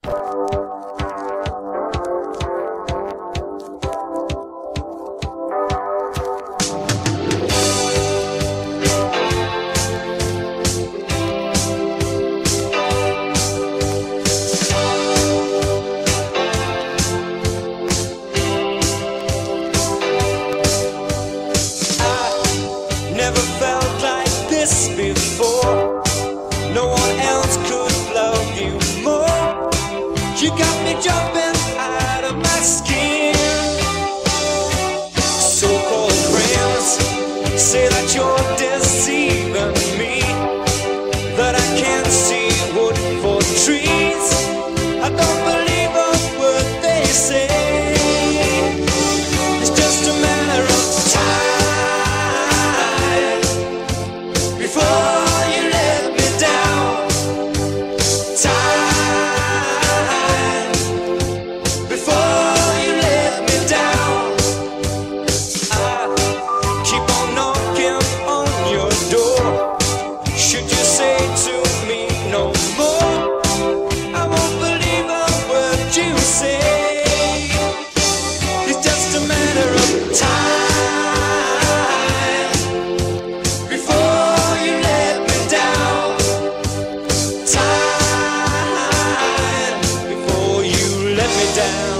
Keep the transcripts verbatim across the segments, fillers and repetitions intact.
Never felt like this before. No one else could love you more. You got me jumping out of my skin. So-called friends say that you're deceiving me, that I can't see wood for trees. I don't believe a word they say. It's just a matter of time before you let me down. Time before you let me down. I keep on knocking on your door. Should you say to me no more, I won't believe a word you say. It's just a matter of time before you let me down. Time before you let me down.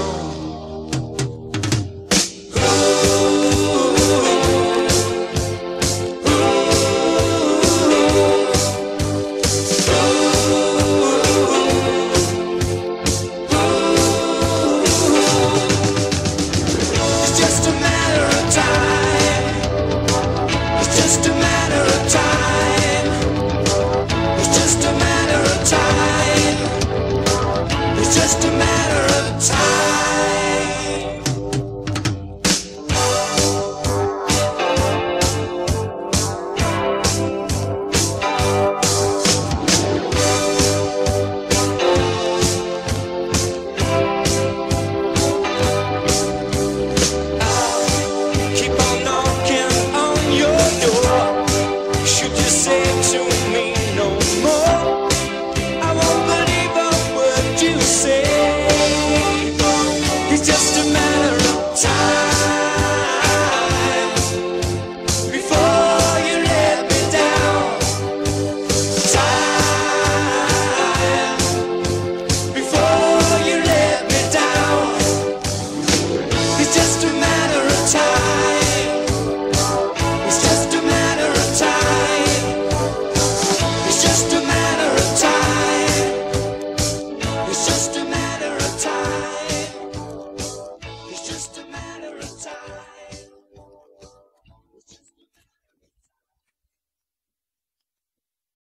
It's just a matter of time. It's just a